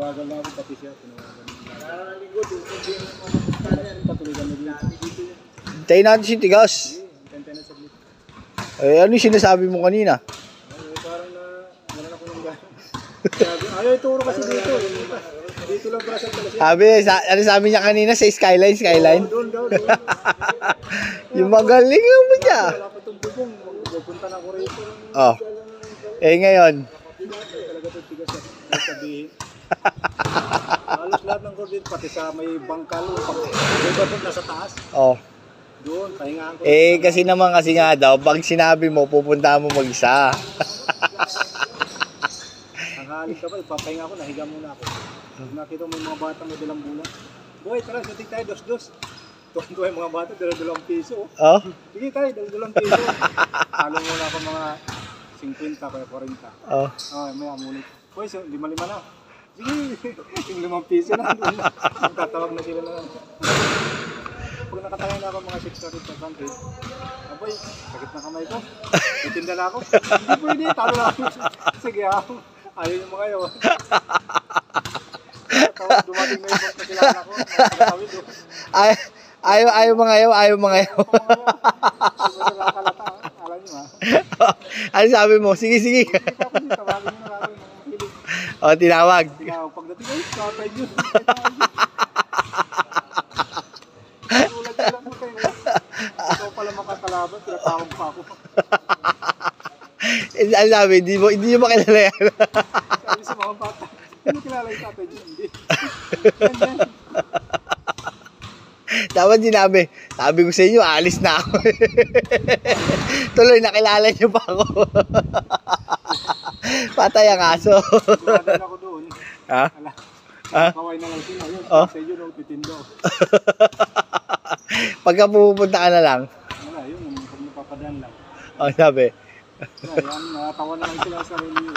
Tinawagan na ako, pati siya. Hintayin natin si Tigas. Eh, ano yung sinasabi mo kanina? Parang wala na ko ng gano'n. Ayaw ituro kasi dito. Dito lang para sa talasya. Ano sabi niya kanina sa Skyline? Doon. Yung magaling naman niya. Wala pa itong bubong. Pupunta na ko rito. Oh. Eh ngayon. Talaga itong tigas sa sabihin. Halos lahat ng gordin, pati sa may bangkal. Doon nasa taas. Oh. Doon, pahingaan ko. Eh kasi nga daw, pag sinabi mo, pupunta mo mag-isa. Tanghali ka ba, ipapahinga ko, nahiga muna ako. Nakita mo yung mga bata may dalang bulan. Boy, tara, shooting tayo, dos. Tuwan-tuwa yung mga bata, dalang piso. Oh? Sige tayo, dalang piso. Talo muna ako mga 50 kaya 40. Oh. May amunit. Boy, so, 5 na. Sige, yung 5 piso na. Tatawag na sila na. Pag nakatangay na ako mga 6:30, boy, sakit na kamay ko. Itinda na ako. Hindi pwede, talo na ako. Sige ako. Ayaw yung mga yun. Dumating na yung kakilala ko. Ayaw mga yaw. Alam nyo ha. Ano sabi mo? Sige. Tawagin nyo na lang yung mga mahilig. O, tinawag. Pagdating ay, kapay yun. Ulag na lang mo kayo. Ikaw pala makakalaban, tinatawag pa ako. Ano sabi? Hindi nyo makilala yan. Sabi sa mga bata, hindi kilala yung tatay dyan, hindi. Yan. Dapat sabi ko sa inyo, alis na ako. Tuloy, nakilala nyo pa ako. Patay ang aso. Siguradan ako doon. Ha? Kaway na lang sila. Yun, sa iyo, titindo. Pagka pupunta ka na lang. Wala, yun, pag napapadaan lang. O, sabi. Yan, natawa na lang sila sa sarili.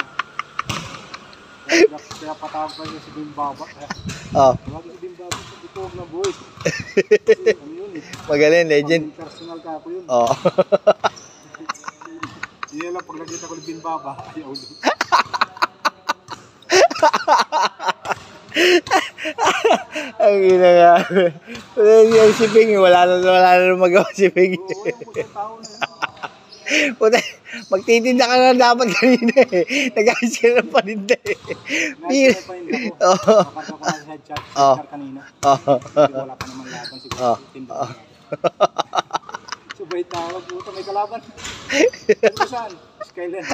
Kaya patawag pa niya si Bimbaba. Oh. Tawagin si Bimbaba sa bituog ng buhay. Ano yun eh. Magaling, legend. Personal ka ako yun. Oo. Hindi lang pag nagkita ko ni Bimbaba, ayaw din. Ang ina nga. Si Ping, wala na magawa si Ping. Oo, yung tao na yun. Puta, magtitinda ka na dapat kanina eh. Nag-ayos ka ng paninda eh. Nasa paninda ko. Kapag ako na headshot kanina. Wala pa naman laban siguro. Tinda ko. Subay tawag, puta may kalaban. Ito saan? Skyland.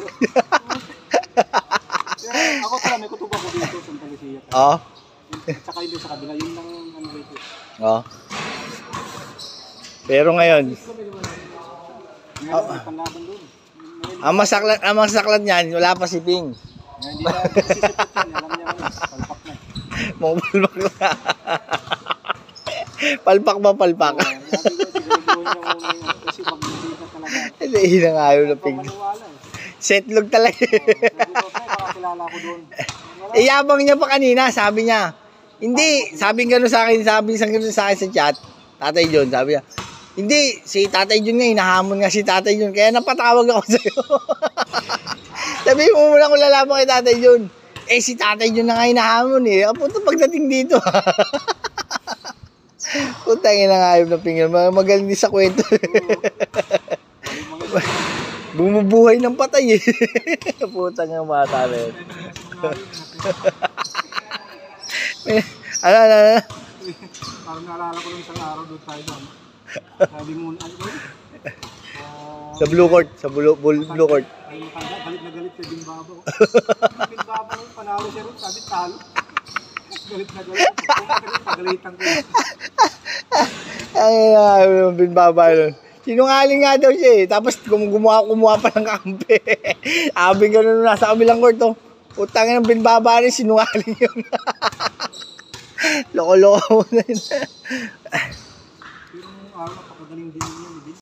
Ako pala may kutuba ko dito sa Talisiya. Oo. At saka yun sa kabila, yun lang ano rito. Oo. Pero ngayon, May panlaban doon. ang masaklat niyan, wala pa si Ping. Hindi na sisipot yan, alam niya kami, palpak na. Palpak na. Palpak ba palpak? Sabi ko, sinubuhin niya muna yun. Kasi pag-ibigay talaga. Hindi na nga yun na Ping. Maniwala eh. Setlog talaga. Sabi ko, makakilala ko doon. Iyabang niya pa kanina, sabi niya. Hindi, sabi sa akin sa chat, Tatay John, sabi niya. Hindi, si Tatay John nga, hinahamon nga si Tatay John, kaya napatawag ako sa'yo. Sabi mo muna kung lalaban kay Tatay John. Eh, si Tatay John na nga hinahamon eh. Punta pagdating dito. Putang ina nga ayop na Ping. Magaling din sa kwento. Bumubuhay ng patay eh. Putang nga bata rin. Ano? Parang naalala ko lang isang araw doon tayo doon. Sabi mo, sa Blue Court, sa Blue Court. Ay, galit na galit kay Bimbaba. Bimbaba, panalo siya rin, sabi talo. Galit na galit. Pagalitan ko yun. Ay, Bimbaba nun. Sinungaling nga daw siya eh. Tapos kumuha pa ng kampe. Abing gano'n nasa kabilang court oh. Utangin ng Bimbaba rin, sinungaling yun. Loko-loko mo na yun. Pero napakagaling din yun.